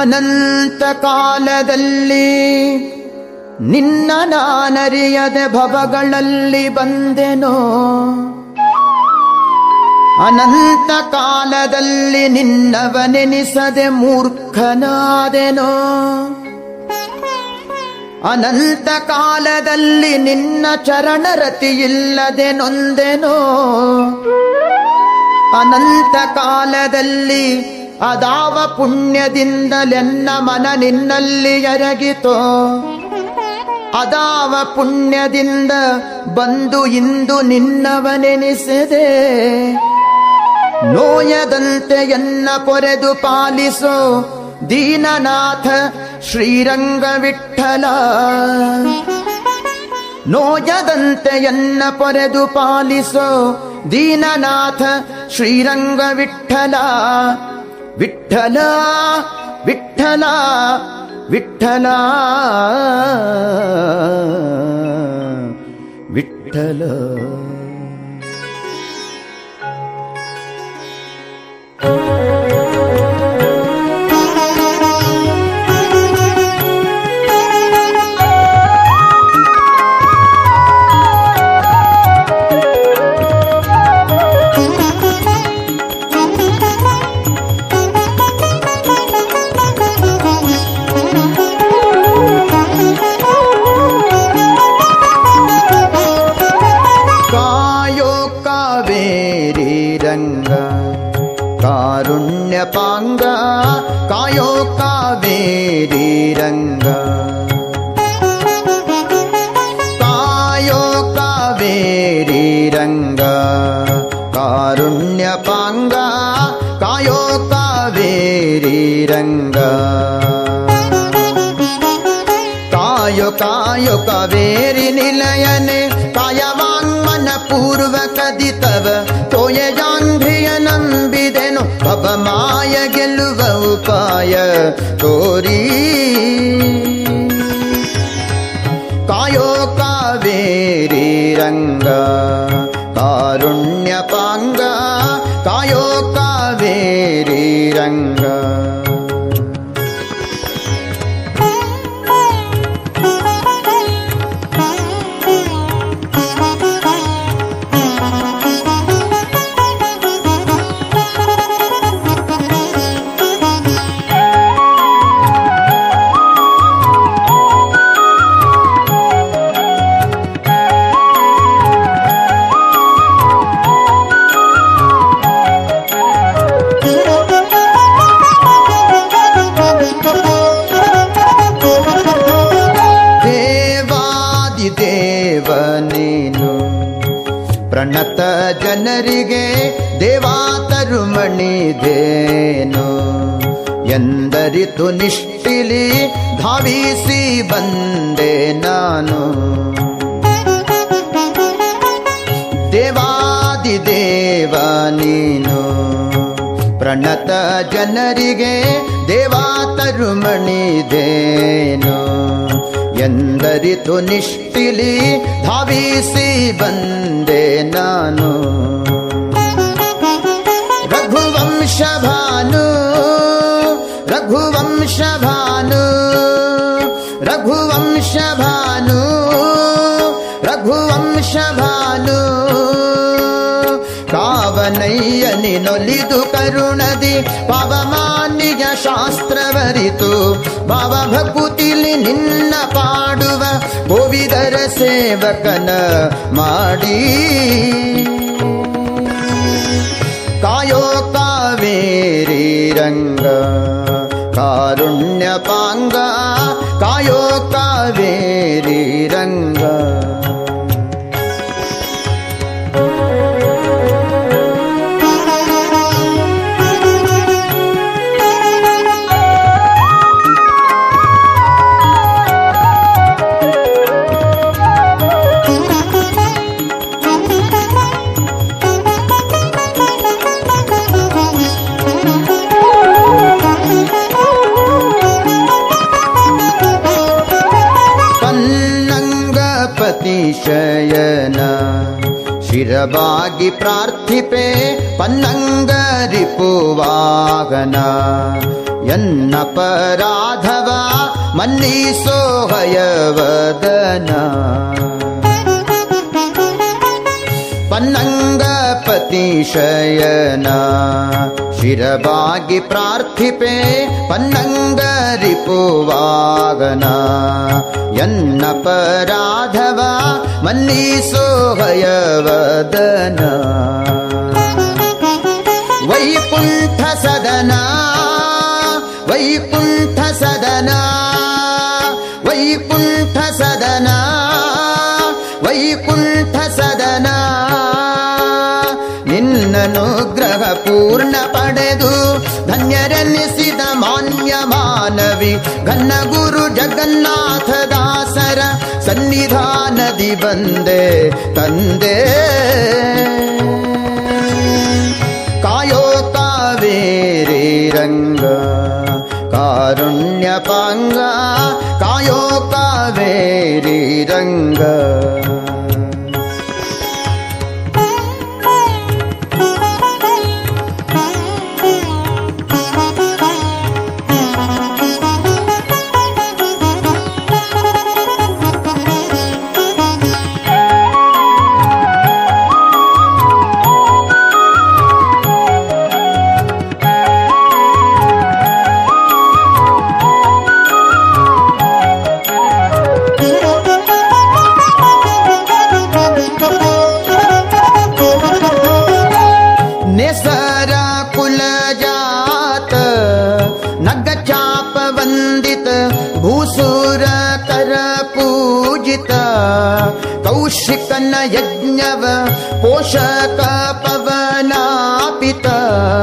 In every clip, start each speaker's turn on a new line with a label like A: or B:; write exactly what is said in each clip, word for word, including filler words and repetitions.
A: ಅನಂತ ಕಾಲದಲ್ಲಿ ನಿನ್ನ ನಾನರಿಯದೆ ಭವಗಳಲ್ಲಿ ಬಂದೆನೋ, ಅನಂತ ಕಾಲದಲ್ಲಿ ನಿನ್ನವನೆನಿಸದೆ ಮೂರ್ಖನಾದೆನೋ, ಅನಂತ ಕಾಲದಲ್ಲಿ ನಿನ್ನ ಚರಣರತಿಯಿಲ್ಲದೆ ನೊಂದೆನೋ, ಅನಂತ ಕಾಲದಲ್ಲಿ ಅದಾವ ಪುಣ್ಯದಿಂದಲೆನ್ನ ಮನ ನಿನ್ನಲ್ಲಿ ಎರಗಿತೋ, ಅದಾವ ಪುಣ್ಯದಿಂದ ಬಂದು ಇಂದು ನಿನ್ನವನೆನಿಸದೆ, ನೋಯದಂತೆ ಎನ್ನ ಪೊರೆದು ಪಾಲಿಸೋ ದೀನನಾಥ ಶ್ರೀರಂಗ ವಿಠ್ಠಲ. ನೋಯದಂತೆ ಎನ್ನ ಪೊರೆದು ಪಾಲಿಸೋ ದೀನನಾಥ ಶ್ರೀರಂಗ ವಿಠ್ಠಲ. ವಿಠ್ಠಲ ವಿಠ್ಠಲ ವಿಠ್ಠಲ ವಿಠ್ಠಲ. ಕಾರುಣ್ಯಪಾಂಗ ಕಾಯೋ ಕಾವೇರಿ ರಂಗ, ಕಾಯೋ ಕಾವೇರಿ ರಂಗ, ಕಾರುಣ್ಯಪಾಂಗ ಕಾಯೋ ಕಾವೇರಿ ರಂಗ. ಕಾಯೋ ಕಾಯೋ ಕಾವೇರಿ ನಿಲಯನೆ ಕಾಯವಾಂಗ್ಮನ ಪೂರ್ವ ಕದಿತವ ತೋಯಜಾಂಘ್ರಿಯ ನಂಬಿದೆನು ಭವಮಾಯ ಗೆಲ್ಲುವ ಉಪಾಯ ತೋರಿ. ಕಾಯೋ ಕಾವೇರಿ ರಂಗ ಕಾರುಣ್ಯಪಾಂಗ ಕಾಯೋ ಕಾವೇರಿ ರಂಗ. ಪ್ರಣತ ಜನರಿಗೆ ದೇವಾತರುಮಣಿದೇನು ಎಂದರಿತು ನಿಷ್ಠಿಲಿ ಧಾವಿಸಿ ಬಂದೆ ನಾನು. ದೇವಾದಿದೇವ ನೀನು ಪ್ರಣತ ಜನರಿಗೆ ದೇವಾತರುಮಣಿದೇನು ಎಂದರಿತು ನಿಷ್ಠಿಲಿ ಧಾವಿಸಿ ಬಂದೆ ನಾನು. ರಘುವಂಶ ಭಾನು ರಘುವಂಶ ಭಾನು ರಘುವಂಶ ಭಾನು ರಘುವಂಶ ಭಾನು. ಕಾವನಯ್ಯನಿ ನೊಲಿದು ಕರುಣದಿ ಪವಮಾನ್ಯ ಶಾಸ್ತ್ರವರಿತು ಭಾವ ಭಕುತಿಲಿ ನಿನ್ನ ಪಾಡುವ ಗೋವಿದರ ಸೇವಕನ ಮಾಡಿ. ಕಾಯೋ ಕಾವೇರಿ ರಂಗ ಕಾರುಣ್ಯಪಾಂಗ ಕಾಯೋ ಕಾವೇರಿ ರಂಗ. ಶಯನ ಶಿರವಾಗಿ ಪ್ರಾರ್ಥಿಪೆ ಪನ್ನಂಗರಿಪುವಾಗನ ಎನ್ನಪರಾಧವ ಮನ್ನಿಸೋ ಹಯವದನ ಪನ್ನಂಗಪತಿ ಶಯನ ಶಿರಬಾಗಿ ಪ್ರಾರ್ಥಿಪೆ ಪನ್ನಂಗರಿಪುವಾಗನ ಎನ್ನಪರಾಧವ ಮನ್ನಿಸೋ ಹಯವದನ ವೈಕುಂಠ ಸದನ ವೈಕುಂಠ ಸದನ ವೈಕುಂಠ ಸದನ ವೈಕುಂಠ ಸದನ ನಿನ್ನನುಗ್ರಹ ಪೂರ್ಣ ಪಡೆದು ಧನ್ಯರೆನಿಸಿದ ಮಾನ್ಯ ಮಾನವಿ ಘನ್ನ ಗುರು ಜಗನ್ನಾಥ ದಾಸರ ಸನ್ನಿಧಾನದಿ ಬಂದೆ ತಂದೆ ಕಾಯೋ ಕಾವೇರಿ ರಂಗ ಕಾರುಣ್ಯ ಪಾಂಗ ಕಾಯೋ ಕಾವೇರಿ ರಂಗ ಕೌಶಿಕನ ಯಜ್ಞವ ಪೋಷಕ ಪವನಾಪಿತ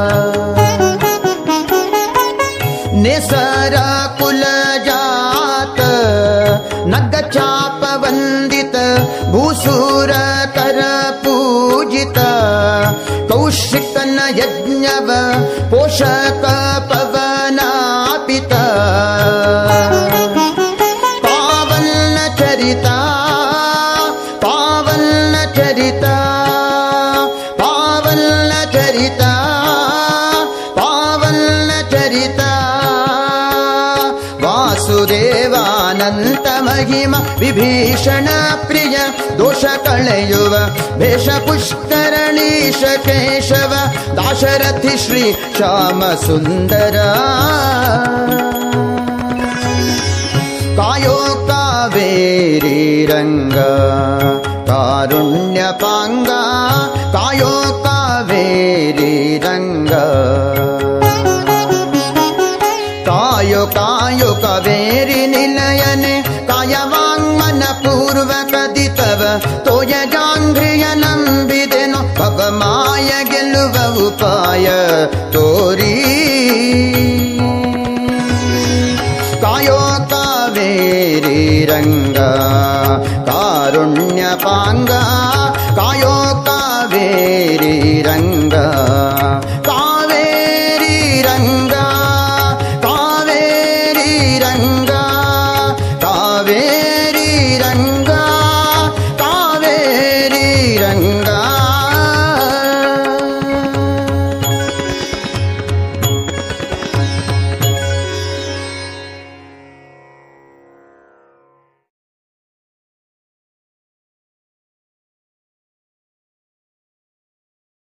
A: ನೆಸರ ಕುಲ ಜಾತ ನಗ್ಗ ಚಾಪ ವಂದಿತ ಭೂಸೂರ ಕರ ಪೂಜಿತ ಕೌಶಿಕನ ಯಜ್ಞವ ಪೋಷಕ ಪವನಾಪಿತ ಪಾವನ ಚರಿತ ಚರಿತ ಪಾವನ ಚರಿತ ಪಾವನ ಚರಿತ ವಾಸುದೇವಾನಂತ ಮಹಿಮ ವಿಭೀಷಣ ಪ್ರಿಯ ದೋಷ ಕಳೆಯುವ ಭೇಷ ಪುಷ್ಕರಣೀಶ ಕೇಶವ ದಾಶರಥಿ ಶ್ರೀ ಶ್ಯಾಮ ಸುಂದರ ಕಾಯೋ ಕಾವೇರಿ ರಂಗ ಕಾರುಣ್ಯ ಪಾಂಗ ಕಾಯೋ ಕಾವೇರಿ ರಂಗ ಕಾಯೋ ಕಾಯೋ ಕಾವೇರಿ ನಿಲಯನೆ ಕಾಯವಾಂಗ್ಮನ ಪೂರ್ವ ಕದಿತವ ತೋಯ ಜಾಂಘ್ರಿಯ ನಂಬಿದೆನು ಭವಮಾಯ ಗೆಲ್ಲುವ ಉಪಾಯ ತೋರಿ ಕಾಯೋ ಕಾವೇರಿ ರಂಗ ಕಾರುಣ್ಯ ಪಾಂಗ ಕಾಯೋ ಕಾವೇರಿ ರಂಗ